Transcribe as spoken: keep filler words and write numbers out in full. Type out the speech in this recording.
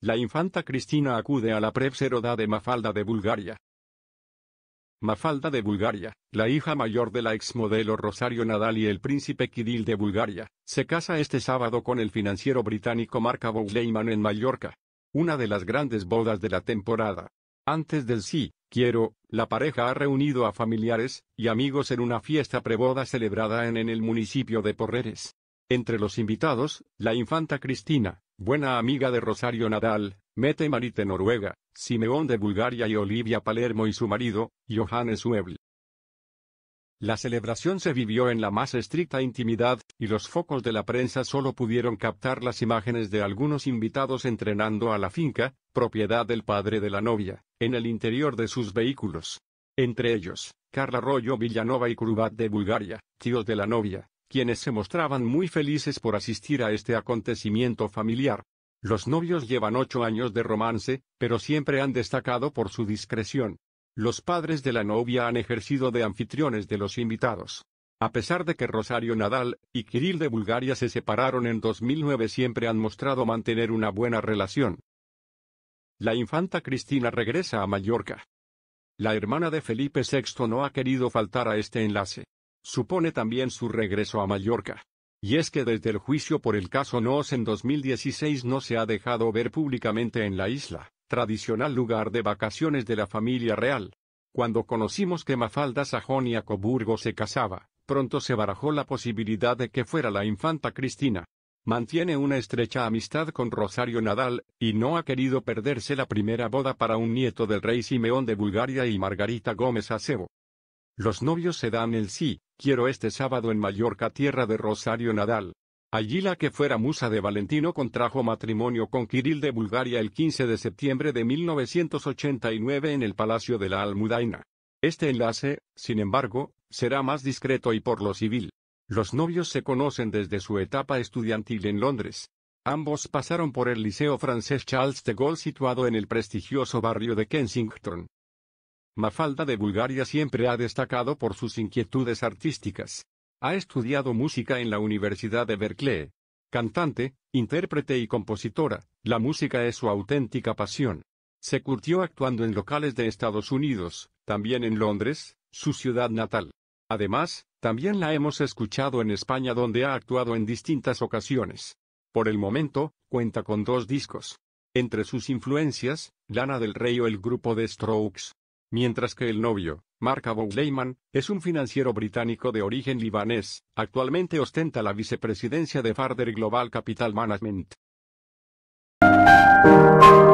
La infanta Cristina acude a la prepseroda de Mafalda de Bulgaria. Mafalda de Bulgaria, la hija mayor de la exmodelo Rosario Nadal y el príncipe Kirill de Bulgaria, se casa este sábado con el financiero británico Mark Bowleyman en Mallorca. Una de las grandes bodas de la temporada. Antes del sí, quiero, la pareja ha reunido a familiares y amigos en una fiesta preboda celebrada en, en el municipio de Porreres. Entre los invitados, la infanta Cristina, buena amiga de Rosario Nadal, Mette Marit de Noruega, Simeón de Bulgaria y Olivia Palermo y su marido, Johannes Uebel. La celebración se vivió en la más estricta intimidad, y los focos de la prensa solo pudieron captar las imágenes de algunos invitados entrenando a la finca, propiedad del padre de la novia, en el interior de sus vehículos. Entre ellos, Carla Arroyo Villanova y Krubat de Bulgaria, tíos de la novia, quienes se mostraban muy felices por asistir a este acontecimiento familiar. Los novios llevan ocho años de romance, pero siempre han destacado por su discreción. Los padres de la novia han ejercido de anfitriones de los invitados. A pesar de que Rosario Nadal y Kirill de Bulgaria se separaron en dos mil nueve, siempre han mostrado mantener una buena relación. La infanta Cristina regresa a Mallorca. La hermana de Felipe sexto no ha querido faltar a este enlace. Supone también su regreso a Mallorca. Y es que desde el juicio por el caso Noos en dos mil dieciséis no se ha dejado ver públicamente en la isla, tradicional lugar de vacaciones de la familia real. Cuando conocimos que Mafalda Sajonia Coburgo se casaba, pronto se barajó la posibilidad de que fuera la infanta Cristina. Mantiene una estrecha amistad con Rosario Nadal, y no ha querido perderse la primera boda para un nieto del rey Simeón de Bulgaria y Margarita Gómez Acebo. Los novios se dan el sí, quiero este sábado en Mallorca, tierra de Rosario Nadal. Allí la que fuera musa de Valentino contrajo matrimonio con Kirill de Bulgaria el quince de septiembre de mil novecientos ochenta y nueve en el Palacio de la Almudaina. Este enlace, sin embargo, será más discreto y por lo civil. Los novios se conocen desde su etapa estudiantil en Londres. Ambos pasaron por el Liceo Francés Charles de Gaulle situado en el prestigioso barrio de Kensington. Mafalda de Bulgaria siempre ha destacado por sus inquietudes artísticas. Ha estudiado música en la Universidad de Berkeley. Cantante, intérprete y compositora, la música es su auténtica pasión. Se curtió actuando en locales de Estados Unidos, también en Londres, su ciudad natal. Además, también la hemos escuchado en España, donde ha actuado en distintas ocasiones. Por el momento, cuenta con dos discos. Entre sus influencias, Lana del Rey o el grupo The Strokes. Mientras que el novio, Mark Bowleyman, es un financiero británico de origen libanés, actualmente ostenta la vicepresidencia de Farder Global Capital Management.